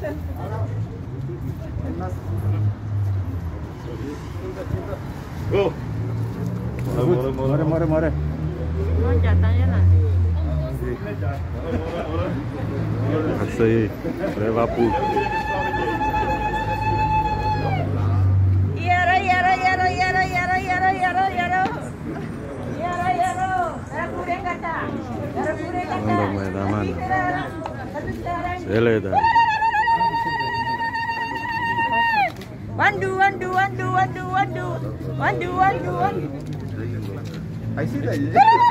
Go. More. No, jatahnya nanti. Así, revapu. Wandu. I see that.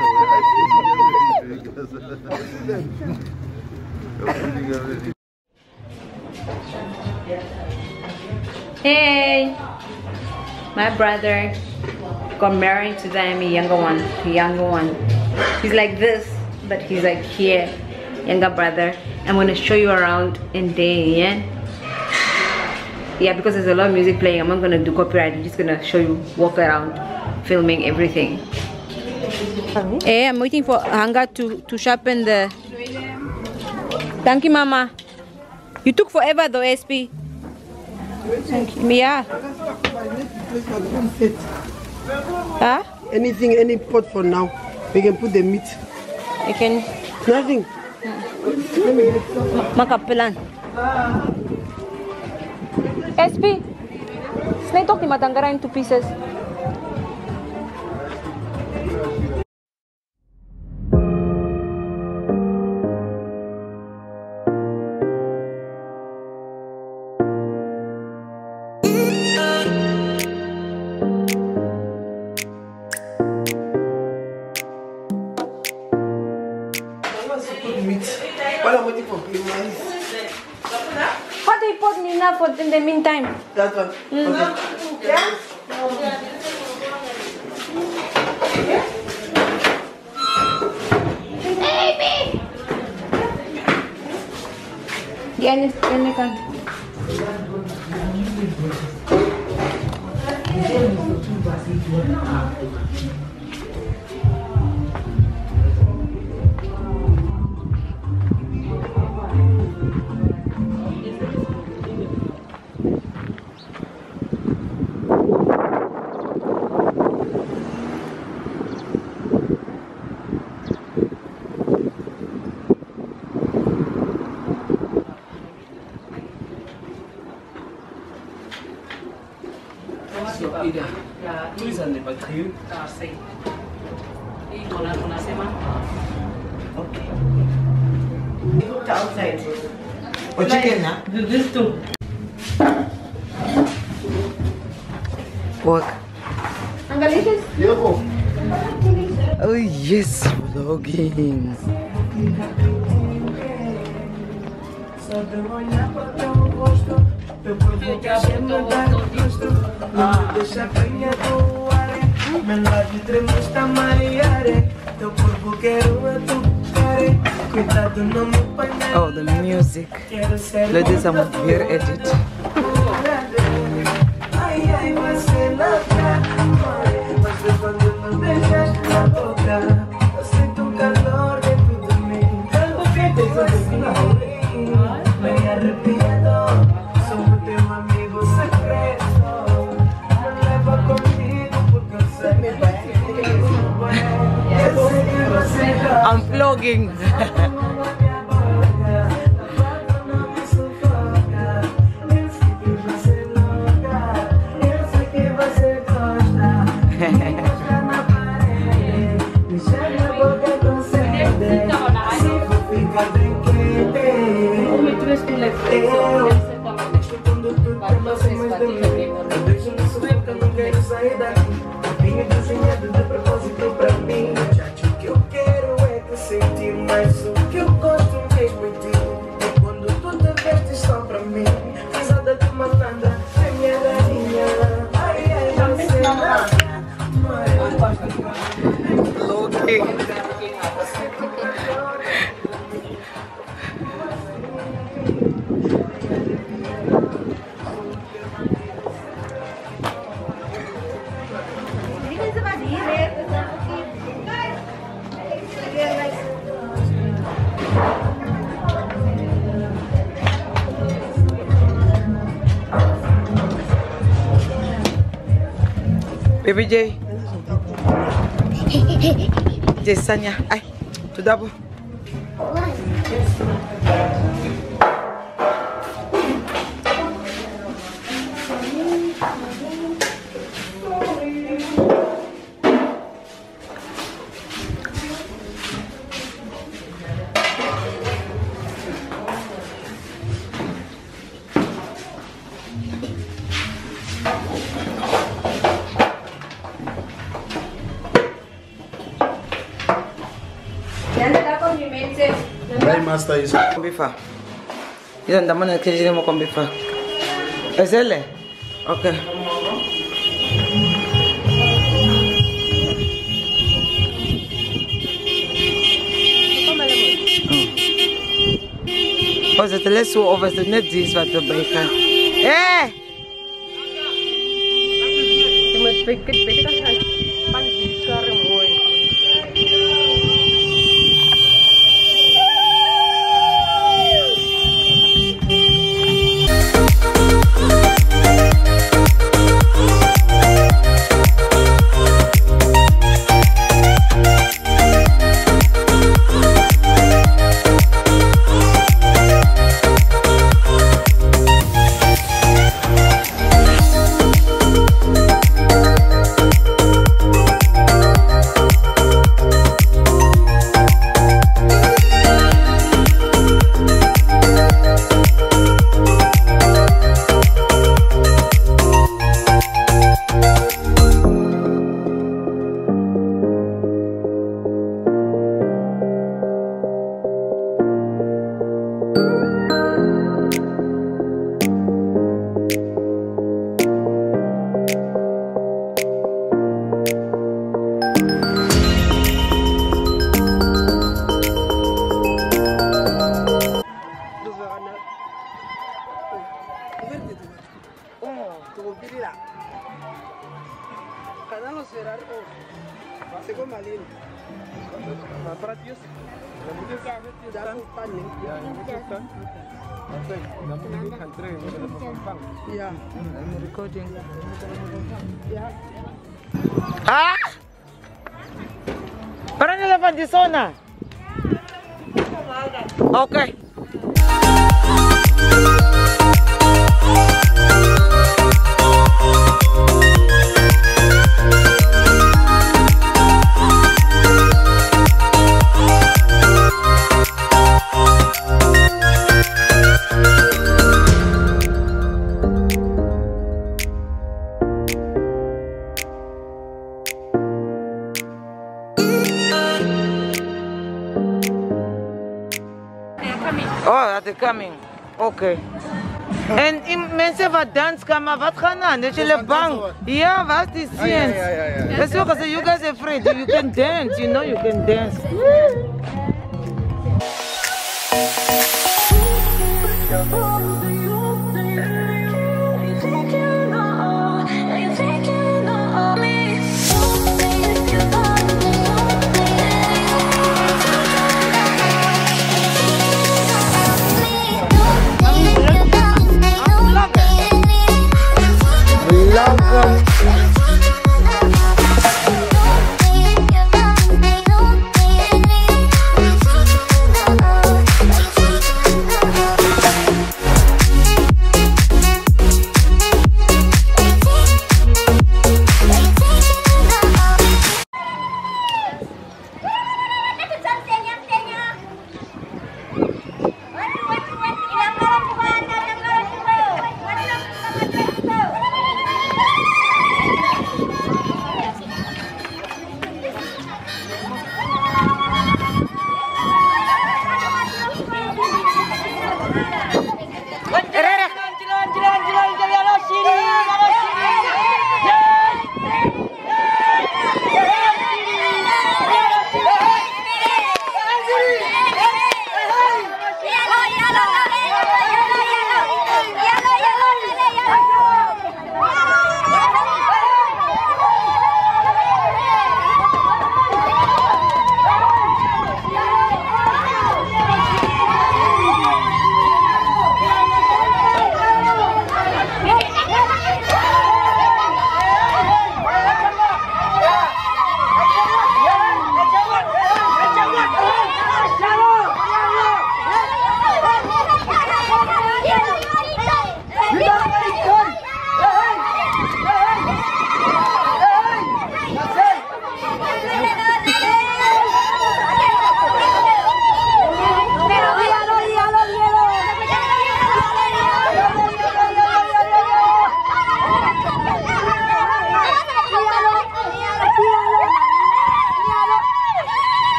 Hey, my brother got married today. I'm a younger one. He's like this, but he's like here, younger brother. I'm gonna show you around in day, yeah, because there's a lot of music playing. I'm not gonna do copyright. I'm just gonna show you, walk around, filming everything. Hey, I'm waiting for Hanga to sharpen the. Thank you, Mama. You took forever though, SP. Thank you. Yeah. Huh? Anything, any pot for now. We can put the meat. You can. Nothing. Makapelan. SP. Snake talk ni matangara in 2 pieces. While I'm waiting for plain rice. What do you put me now for in the meantime? That one. Okay. Baby! Yan kan. Tulisan ni pagkayo. Okay. Cook outside. Oh, chicken, huh? This too. Pork. Ang delicious. Yoko. Oh yes, vlogging. Oh, the music. Ladies, I'm here edit. I'm vlogging. Baby J. J Sanya. Ay, to double. Dai master is Combifa. Io andiamo nel chiedere mo combifa. È selle? Ok. Oh, zet les zo of is het net iets wat erbij gaat? Hé! Je moet beter dan gaan. Pan die scherm mooi. Yeah, I'm recording. yeah. Ah! Parang nalaban di zona. Okay. Oh, they're coming. Okay. En mensen wat dans kan, maar wat gaan aan? Dat jullie bang? Ja, wat is het? That's why I say you guys are afraid. You can dance, you know you can dance.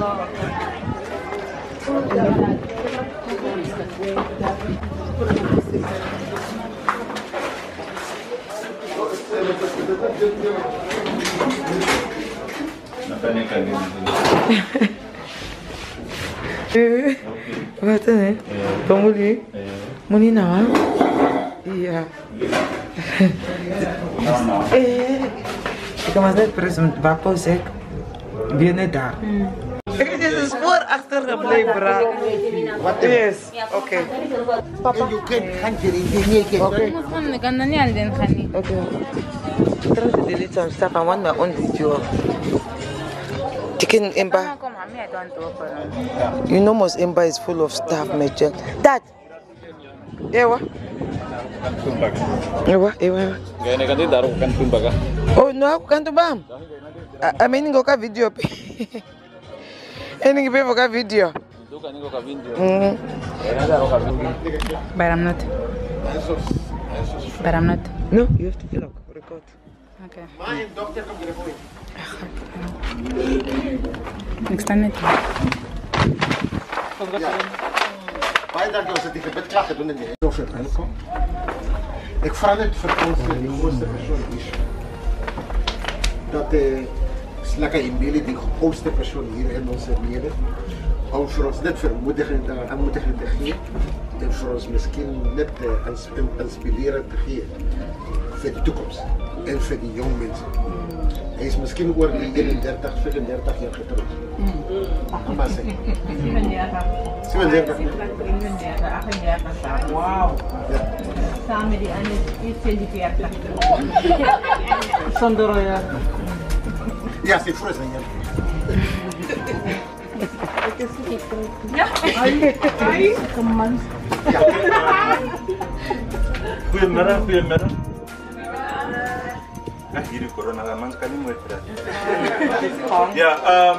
Wat hè? Pamuli? Muni na? Iya. Ik was net precies Bapo zeg. Binnen daar. Ik heb deze spoor achtergebleven, bra. Wat Yes, oké. Papa. You can handle it. Okay. Okay. Okay. Try to delete some stuff. I want my own video. Chicken Imba. You know most Imba is full of stuff, Major. Dad. Ewa. Ewa. Gaya kan tidak kan pun baga. Oh no, aku kan tu bam. I mean go ka video. Ini ngipe ka video. Itu kan ini kok video. But I'm not. But I'm not. No, you have to vlog, record. Okay. My doctor come here for me. Next time it. Baie dankie ons het die gebed klaar gedoen en jy het of dit aankom. Ek vra net vir ons die grootste persoon hier. Dat lekker Emily die grootste persoon hier in ons midde. Om vir ons net vermoediging te gee. En vir ons miskien net inspirerend te gee vir die toekoms en vir die jong mense. Hy is miskien oor die 31, 34 jaar getroud. Maar sê. 37. Wow. Ja. Samen die ane is 42. Zonder Ja, sy vrou is dan Goedemiddag. Hierdie corona man kan nie mooi praat. Ja,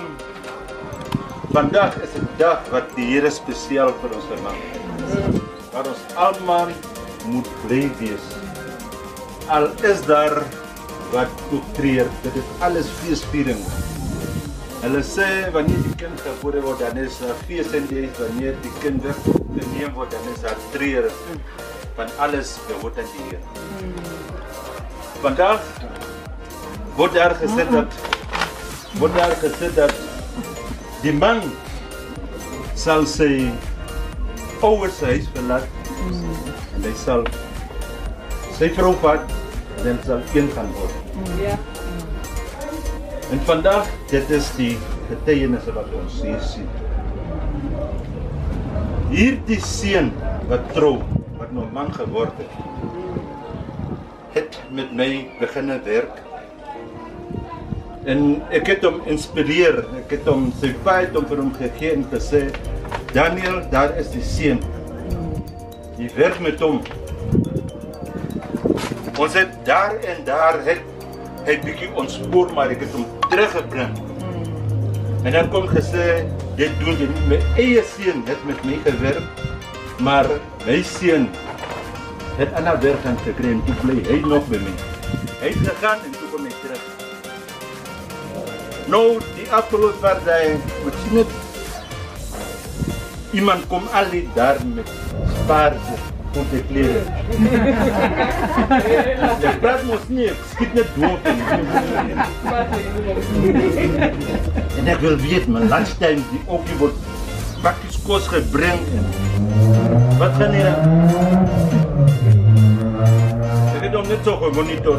vandag is 'n dag wat die Here spesiaal vir ons gemaak het. Waar ons almal moet bly wees. Al is daar wat treur, dit is alles feesviering. Hulle sê wanneer die kind gebore word, dan is daar fees en die wanneer die kind geneem word, dan is daar treur. Van alles behoort aan die Here. Vandag word daar gesê dat die man sal sy ouers huis verlaat en hy sal sy vrou vat en dan sal een gaan word. En vandag, dit is die getuienisse wat ons hier sien. Hierdie seun wat trou, wat nou man geword het met my beginne werk. En ek het hom inspireer, ek het hom sy feit om vir hom gegee en gesê, Daniel, daar is die seun. Jy werk met hom. Ons het daar en daar hy bietjie ontspoor, maar ek het hom teruggebring. En dan kom gesê, dit doen jy nie, my eie seun het met my gewerk, maar my seun het ander werk aan gekry en toe bly hy nog by my. Hy het gegaan en toe kom hy terug. Nou, die afgelope paar dae, ek sien net iemand kom al die daar met spaarde om te kleren. Ek praat mos nie, ek skiet net doop. En ek wil weet, my lunchtime die ookie word pakkies kos gebring en wat gaan hier aan? Ek het hom net so gemonitor.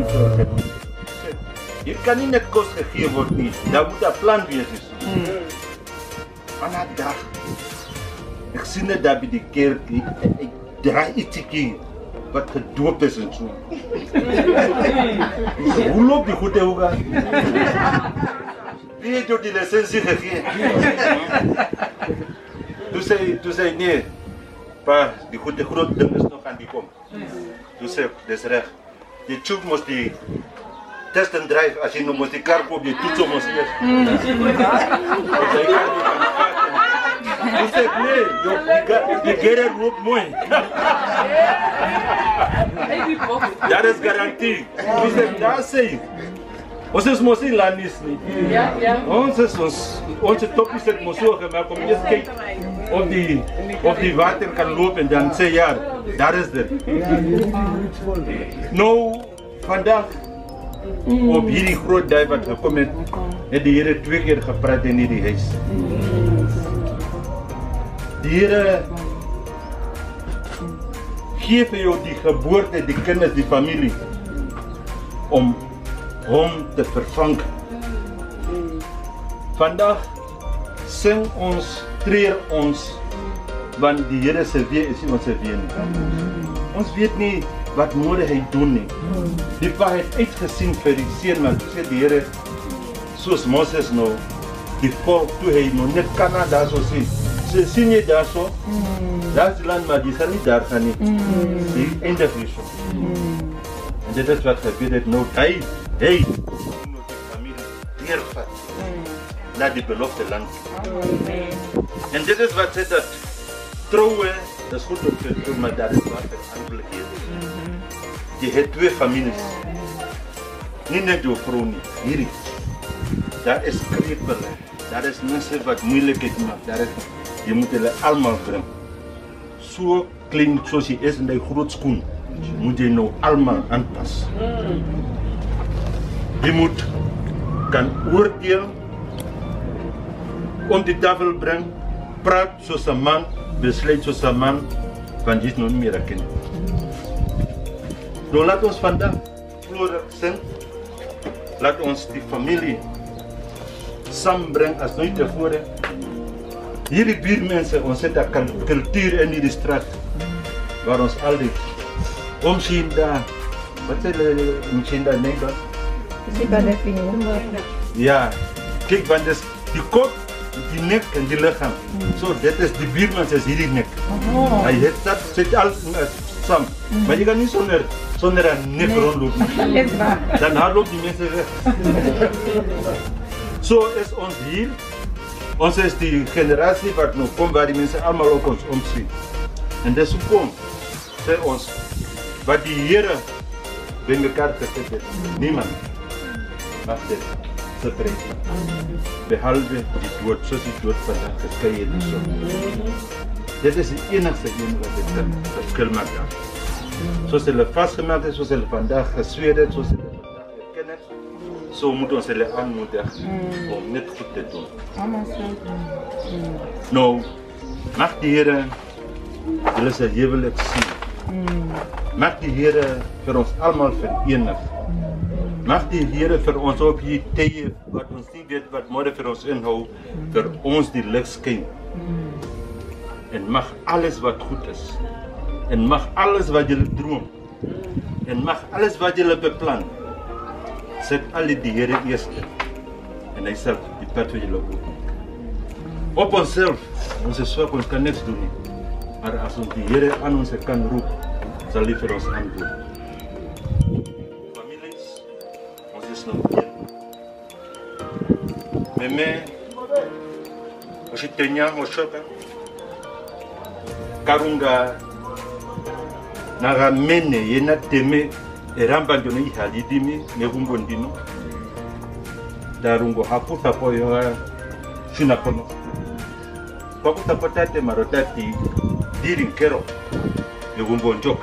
Hier kan nie net kos gegee word nie, daar moet 'n plan wees. Van 'n dag, ek sien net daar by die kerk, ek draai ietsie wat gedoop is en so. Hoe loop die goede hoega? Wie het jou die lisensie gegee? Toe sê nee, pa, die goede groot ding is nog aan die kom. Toe sê, dis reg, die tjoep moest die test and drive, as jy nou moest die kar koop, die toets om ons eers. Toe sê, nee, die gerre roep mooi. Dat is garantie. Toe sê, daar sê, Ons is mos nie landies nie. Ons topies het mos so gemaak om eers kyk of die water kan loop en dan sê ja, daar is dit. Nou, vandag op hierdie groot dag wat gekom het die Here 2 keer gepraat in hierdie huis. Die Here gee vir jou die geboorte, die kinders, die familie om hom te vervang. Vandag sing ons, treur ons, want die Here se wee is nie ons se wee nie. Ons weet nie wat môre hy doen nie. Die pa het uitgesien vir die seun, maar toe sê die Here, soos Moses nou, die volk toe hy nou net Canada so sien. Sien jy daar so? Daar is die land, maar die sal nie daar gaan nie. Die eindig nie so. En dit is wat gebeur het nou, hy moet die familie neervat na die belofte land. En dit is wat sê dat trouwe, dat is goed om te doen, maar daar is wat verantwoordigheid. Je hebt 2 families. Niet net jouw vrouw niet, hierdie. Daar is krepelen, daar is mensen wat moeilijkheid maken. Je moet hulle allemaal brengen. Zo klein zoals je is in die groot schoen, moet je nou allemaal aanpassen. Je moet kan oordeel, om die tafel brengen, praat zoals een man, besluit zoals een man, want je is nog niet meer een kind. Nou laat ons vandaag vloerig zijn, laat ons die familie samenbrengen als nooit tevoren. Hierdie buurmensen, ons het een cultuur in die straat, waar ons altijd omzien daar, wat is het omzien daar in Nederland? Ja, kijk, want dus die kop, die nek en die lichaam. Zo, dit is die buurmensen, is hierdie nek. Hij heeft dat, zit alles samen. Maar je kan niet zonder een nek rondlopen. Dan hardlopen die mensen weg. Zo is ons hier. Ons is die generatie wat nog komt, waar die mensen allemaal op ons omzien. En dus kom, zeg ons, wat die Here bij elkaar gezet heeft, niemand mag dit separeren. Behalve die dood, zoals die dood vandaag gescheiden is. Dit is de enigste wat dit kan verschil maken. Zoals hulle vastgemaakt is, zoals hulle vandaag gezweerd heeft, zoals hulle vandaag herkend heeft, zo moet ons hulle aanmoedigen om net goed te doen. Nou, mag die Here hulle se huwelik sien. Mag die Here vir ons allemaal verenig. Mag die Here vir ons op hier tye wat ons nie weet wat môre vir ons inhou, vir ons die lig skyn. En mag alles wat goed is, en mag alles wat julle droom, en mag alles wat julle beplan, sit al die Here eerste, en hy sal die pad vir julle open. Op onsself, ons is swak, ons kan niks doen nie, maar as ons die Here aan ons kan roep, sal hy vir ons antwoord. Nou meme ositenya oshoka karunga nagamene yena teme eramba ndino ihalidimi negumbo ndino darungo hakuta poyo shina kono pakuta potate marotati dirin kero negumbo njoka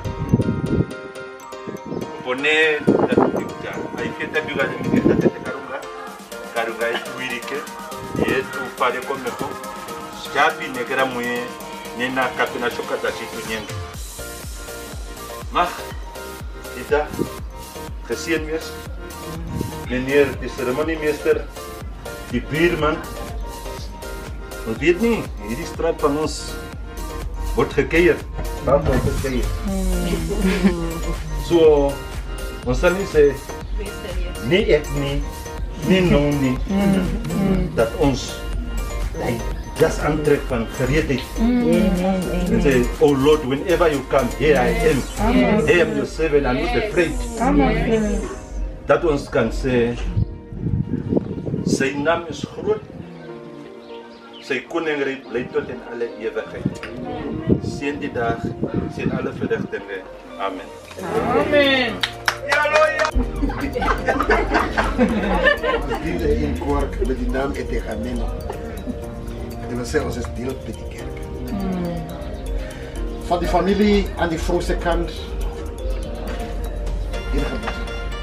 pone hay que te ayudar en mi vida de carunga es tuirique y es tu padre con mejor chapi negra muy nena capina chocata si tu nien mag ida gezien mes meneer de ceremoniemeester die buurman ons weet nie hierdie straat van ons word gekeier so ons sal nie sê nie ek nie, nie nou nie, dat ons die jas aantrek van gereedheid. En sê, oh Lord, whenever you come, here I am. I am your servant, I'm not afraid. Dat ons kan sê, sy naam is groot, sy koninkrijk bly tot in alle ewigheid. Seën die dag, seën alle verrigtinge. Amen. Amen. Ja, Ons deel in Cork met die naam Etegameno. Dat wil zeggen, ons is deel met die kerk. Van die familie aan die vroegste kant. Enige bos.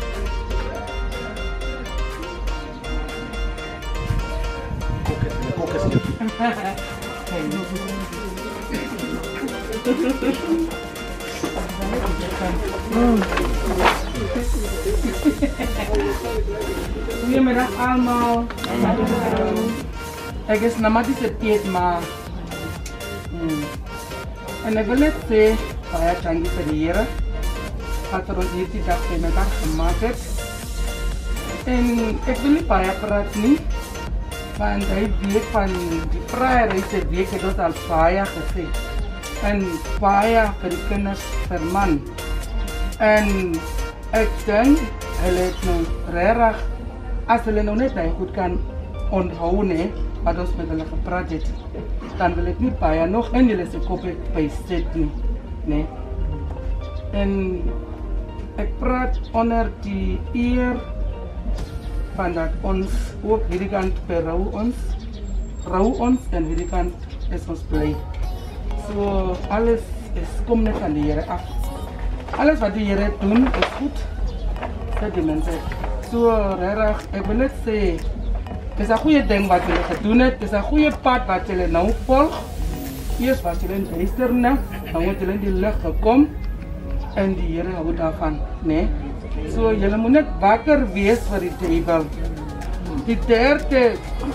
Kokes niet. Goedemiddag allemaal. Ik is namati setiet maar. En ik wil net zeggen, saya canggih sendiri. Wat er ons hierdie dag bij elkaar gemaakt heeft. En ik wil niet baie praat nie. Want die week van die vryreise week het ons al baie gesê. En baie vir die kinders per man. En ek dink hulle het nou regtig, as hulle nou net goed kan onthou nie, wat ons met hulle gepraat het, dan wil ek nie baie nog in julle se kop bysit nie. Nee. En ek praat onder die eer van dat ons ook hierdie kant berou ons en hierdie kant is ons bly. So alles kom net aan die Here af. Alles wat die Here doen is goed. Sê die mense. So regtig, ek wil net sê, dis 'n goeie ding wat julle gedoen het, dis 'n goeie pad wat julle nou volg. Eers was julle in duisterne, dan moet julle in die lig gekom en die Here hou daarvan, né? So julle moet net wakker wees vir die duiwel. Die derde,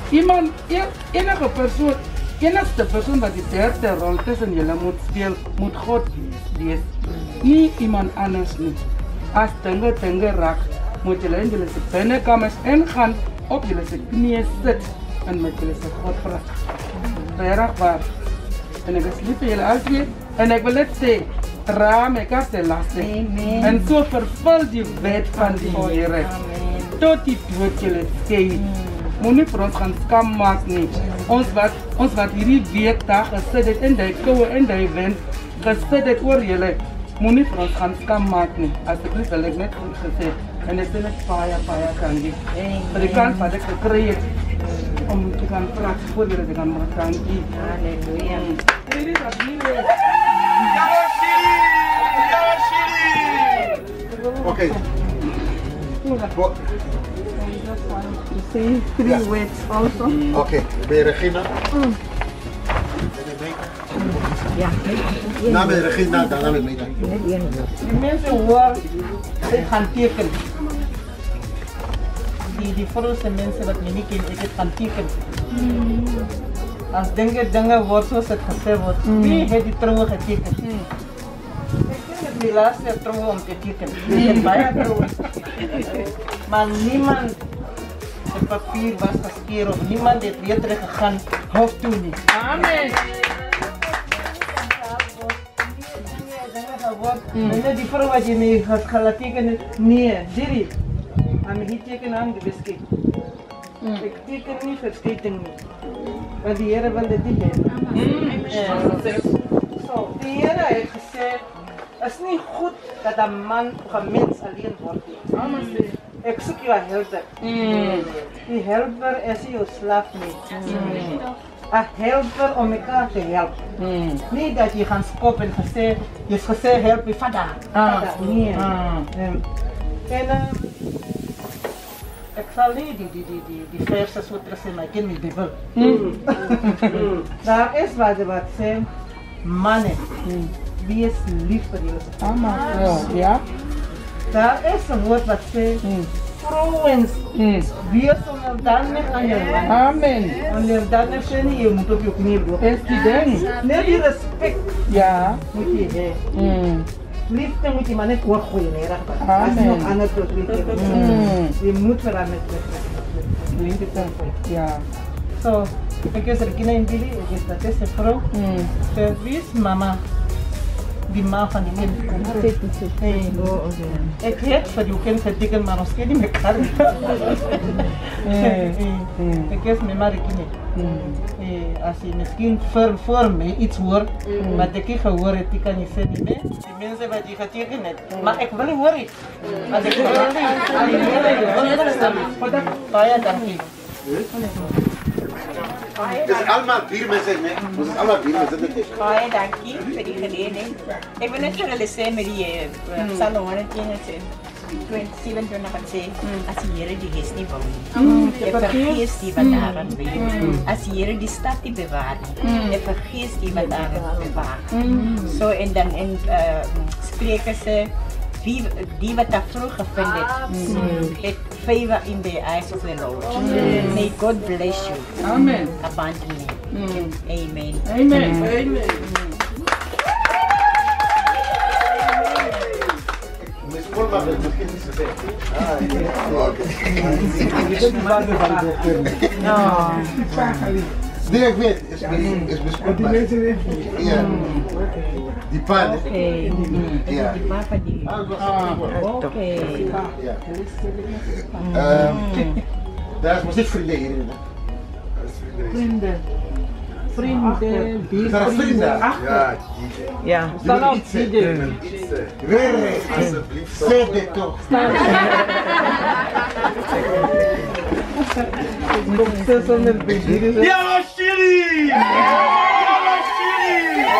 enige persoon wat die derde rol tussen julle moet speel, moet God wees. Nie iemand anders nie. As dinge raak, moet julle in julle se binnekamers ingaan, op julle se knieë sit en met julle se God praat. Regtig waar. En ek is lief vir julle altyd en ek wil net sê, dra mekaar se laste. En so vervul die wet van die Here. Tot die dood julle skei. Moenie vir ons gaan skam maak nie. Ons wat hierdie week daar gesit het in die koue en die wind, gesit het oor julle. Moenie vir ons gaan skam maak nie. Asseblief wil ek net goed gesê. En ek sê net baie dankie. Vir die kans wat ek gekry het om te gaan praat voor julle te gaan praat. Dankie. Halleluja. Dit is asseblief. Okay. You say 3 words also. Okay, bij Regina. Ja. Na met Regina, daarna met mij. Die mensen hoor, ze gaan tekenen. Die vroegste mensen wat me niet kennen, ik heb gaan tekenen. Als dingen wordt zoals het gezegd wordt, wie heeft die trouwen getekend? Ik heb die laatste trouwen om te tekenen. Ik heb bijna trouwen. Maar niemand het papier was geskeerd of niemand heeft weer teruggegaan, hof toe niet. Amen. En die vrouw wat je mee gaat gaan tekenen, nee, Diri, aan mij tekenen aan de biscuit. Ik teken niet, vergeten niet. Want die Heer wil dit niet hebben. Zo, die Heer heeft gezegd, het is niet goed dat een man of een mens alleen wordt. Ik zoek je een helper. Die helper is je slaaf niet. Een helper om elkaar te helpen. Niet dat je gaat skoppen en je is gezegd help je vader. Nee. En ik zal niet die versen zo terug zijn, maar ik ken mijn Bijbel. Daar is wat zegt, mannen, wees lief voor jezelf. Ja? Daar is een woord wat zegt, vrouwen, wees onderdanig aan je man. Amen. Onderdanig zijn, je moet op je knieën lopen. Is die ding? Net die respect Ja. moet je hebben. Liefde moet je maar net doorgooien. Als je nog anders doet, je moet veranderen. Ja. Zo, ik is Regina in Billy, dat is een vrouw. Wie is mama? Die ma van die kind. Ik heb voor die kind verdikken, maar ons kan niet meer elkaar. Ik is mijn Regina. als je misschien voor mij iets hoort, wat ik niet gehoord heb, die kan je zeggen, nee, die mensen wat je getekend hebt. Maar ik wil horen. Als ik wil horen, baie dankie. Dus allemaal 4 mensen, nee? Dus allemaal 4 mensen. Baie dankie vir die gelegenheid. Ek wil net vir hulle sê met die Psalm 127 wat sê, as die Here die huis nie bou nie, jy vergees die wat daaraan weet. As die Here die stad nie bewaar nie, jy vergees die wat daaraan bewaar. So en dan in Spreuke sê, die wat daar vroeg gevind het favor in the eyes of the Lord. May God bless you. Amen. Abundantly. Amen. Amen. Amen. Nee, ik weet, is besproken. Ja. Die paarden. Ja. Die papa die. Oké. Ja. Daar is niet vrienden hierin. Vrienden. Vrienden. Is er een vriend daar? Ja. Staan op, DJ. Weer, alsjeblieft. Zeg dit toch. Nog 600 bedienen. Ja, Chili! Ja, Chili!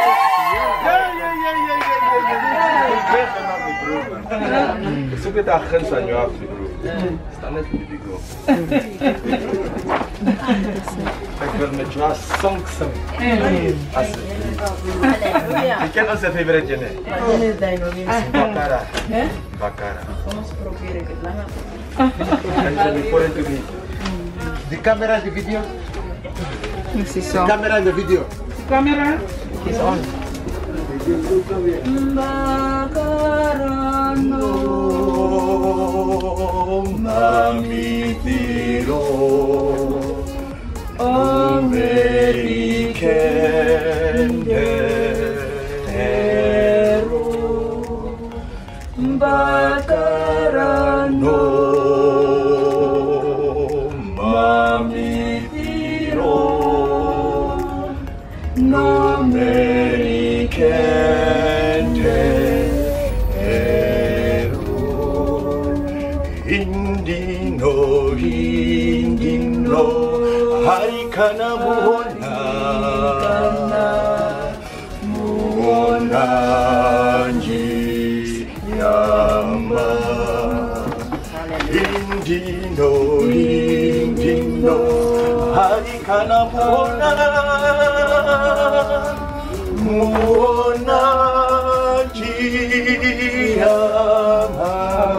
Ik zoek het agent aan jou af, broer. Sta net in die groep. Ik wil met jou song zingen. Ik ken onze favorite jene. Bakara. Bakara. Ons probeer ek dit langer. Die camera, die video. Precies De zo. camera en de video. Camera. Is on. Mami tiro, American hero, Bacarano, Mami tiro, no American hero, Indino, Indino, Harikana Muona, Muona Yama, Indino, Indino, Harikana Muona, Muona Yama.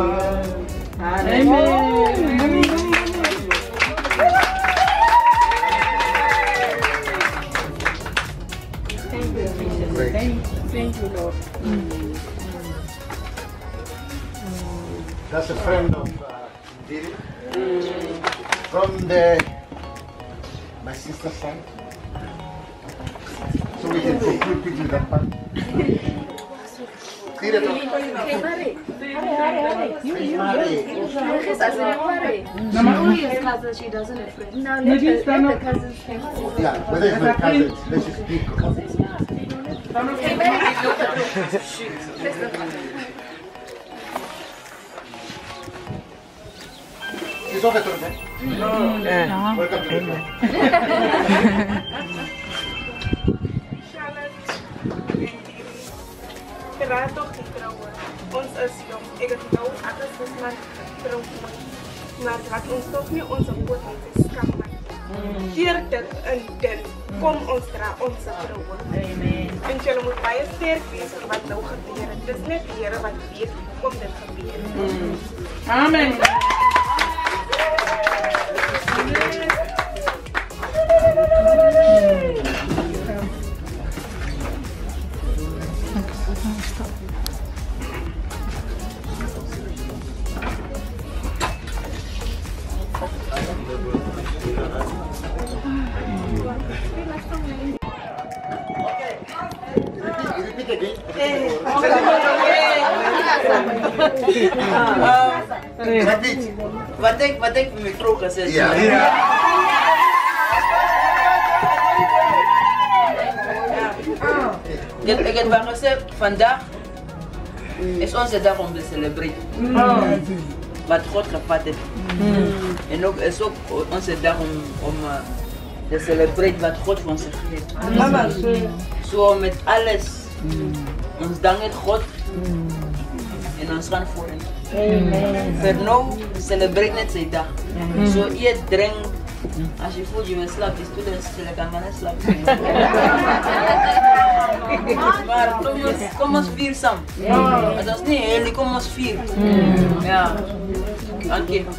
Thank you, Lord. That's a friend of Diri. From my sister's side. So we can conclude quickly that part. Tira to. She doesn't have friends. No, let the cousins think. Yeah, whether it's my cousins, let's just speak. Is ook het terug, hè? Welkom terug. Raad toch niet trouwen. Ons is jong. Ik heb nou alles dus maar trouwen. Maar laat ons toch niet onze woord niet schamen. Hier dit en dit. Kom ons dra onze trouwen. Amen. En jullie moeten bij je sterk wezen wat nou gebeurt. Het is net hier wat weet. Kom dit gebeuren. Amen. Repeat again. Repeat. Wat ik met vrouw gezegd. Ja. Ik heb wel gezegd, vandaag is onze dag om te celebreren. Wat God gevat heeft. En ook is ook onze dag om te celebreren wat God van zich heeft. Zo met alles. Ons danken God. En ons gaan voor hem. Voor nu celebrate net zijn dag. Zo eet, drink. Als je voelt je wil slapen, is het stil, kan gaan slapen. Maar kom ons vier samen. Dat is niet heel, kom ons vier. Ja. Dank je.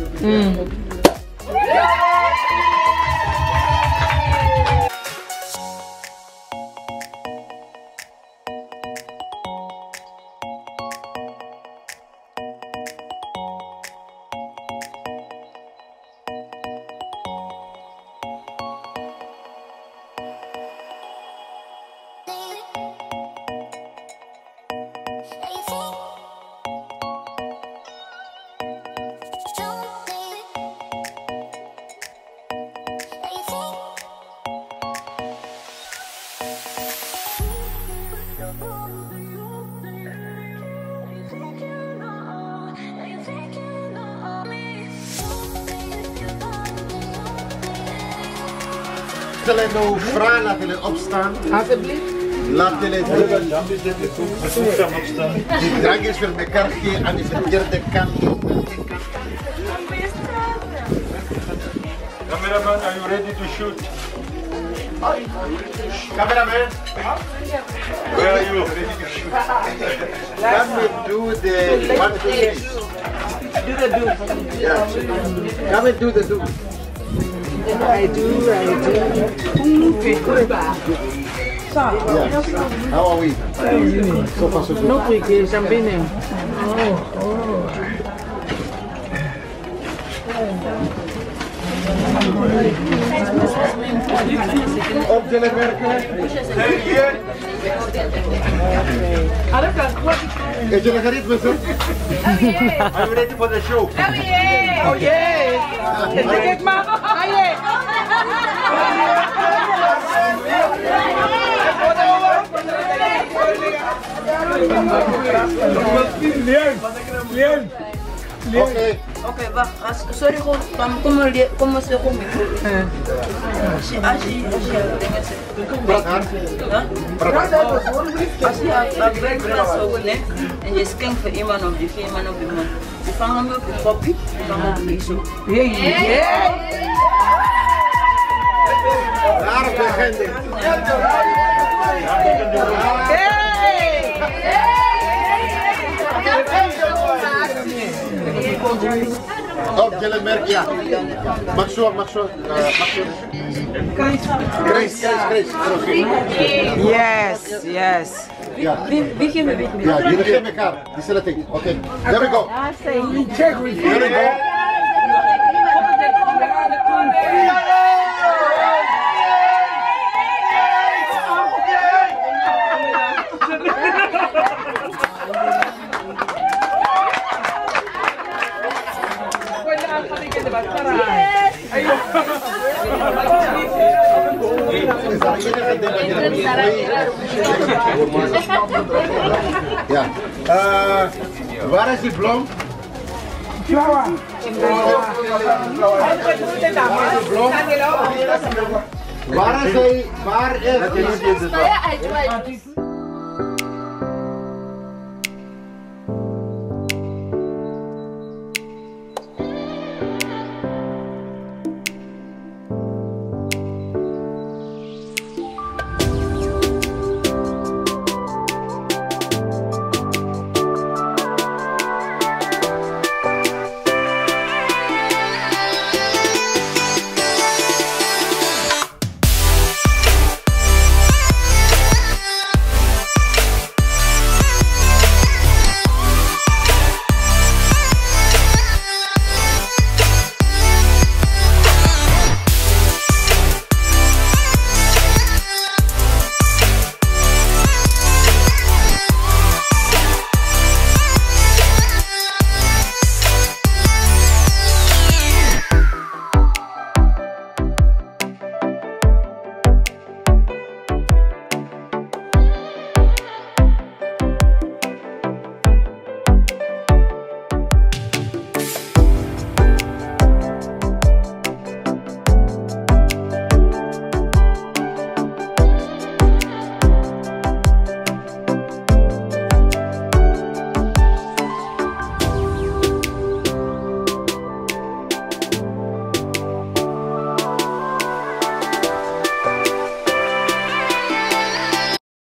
Zullen we nou vragen, laten jullie opstaan? Alsjeblieft. Laten jullie drinken. opstaan. Die drank is voor elkaar geven aan de verkeerde kant. Cameraman, are you ready to shoot? Cameraman, Where are you? Ready to shoot? can we do the 1, 2, 3? Do the do. Yeah. Can we do the do? I do. Yeah. How are we? So far so good. No quick, champagne. Op jullie werken. Is jullie gereed met ze? Are you ready for the show? Oh yeah. Kijk maar. Oké. Oké, wacht. Sorry, gewoon. Kom maar zo goed. Als je dingen zegt. Praat hard. Als je een breakfast zo goed neemt en je schenkt voor iemand of je geeft iemand op de mond. Je vangt hem op je kopje, je vangt hem op je zo. Daar begint het. Op jullie merk, ja. Mag zo. Grace. Yes. Ja. Wie geeft me? Ja, jullie geven elkaar. Die zullen het. Oké, there we go. Here we go. Ja. Waar is die bloem? Waar is hij? Waar is hij?